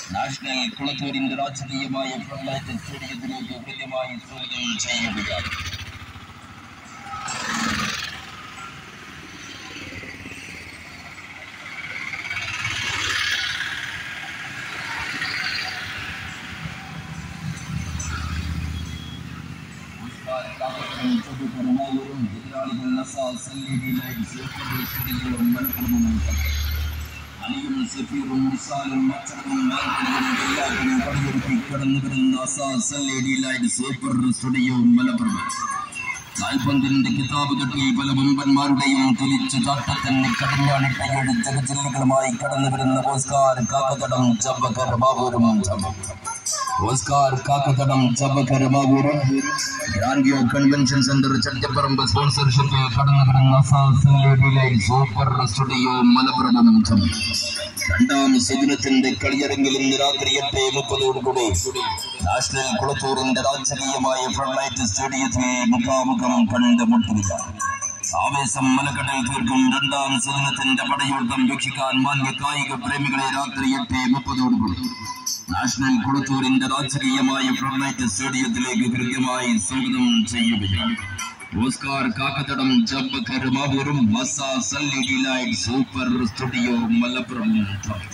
National കുളത്തൂരിന്റെ രാജകീയമായ flood സ്റ്റേഡിയത്തിലേക്ക് കൃത്യമായി സ്വാഗതം ചെയ്യുകയാണ്. എതിരാളികൾ അലിയും സഫീറും നിസാലും മച്ചറും എല്ലാവരും പണിയെടുത്തി കടന്നു വരുന്ന സൂപ്പർ സ്റ്റുഡിയോ മലപ്പുറം. കാൽപന്തിന്റെ കിതാബ് കെട്ടി പല വമ്പന്മാരുടെയും തിരിച്ചു ചാട്ടത്തിന് കടഞ്ഞാണിട്ട 7 ജഗജില്ലുകളുമായി കടന്നു വരുന്ന ഓസ്കാർ കാക്കത്തടം ചബക്കർ ബാബൂരും ഗ്രാൻഡിയോ കൺവെൻഷൻ സെന്റർ ചട്ടിപ്പറമ്പ് സ്പോൺസർഷിപ്പിൽ കടന്നു വരുന്ന സൂപ്പർ സ്റ്റുഡിയോ മലപ്പുറം. രണ്ടാം ശിബിരത്തിന്റെ കളിയരങ്ങിൽ ഇന്ന് രാത്രി 8:30 നാഷണൽ കുളത്തൂരിന്റെ രാജകീയമായ ഫ്ലഡ് സ്റ്റേഡിയത്തിൽ മുഖാമുഖം കണ്ടുമുട്ടുകയാണ്. ആവേശം മലക്കടൽ തീർക്കും രണ്ടാം ശിബിരത്തിന്റെ പടയോട്ടം വീക്ഷിക്കാൻ മാന്യ കായിക പ്രേമികളെ രാത്രി 8:30 നാഷണൽ കുളത്തൂരിന്റെ രാജകീയമായ ഫ്ലഡ് സ്റ്റേഡിയത്തിലേക്ക് കൃത്യമായി സ്വാഗതം ചെയ്യുകയാണ്. ഓസ്കാർ കാക്കത്തടം ജബ്ബക്കർ മാവൂരും സൂപ്പർ സ്റ്റുഡിയോ മലപ്പുറം.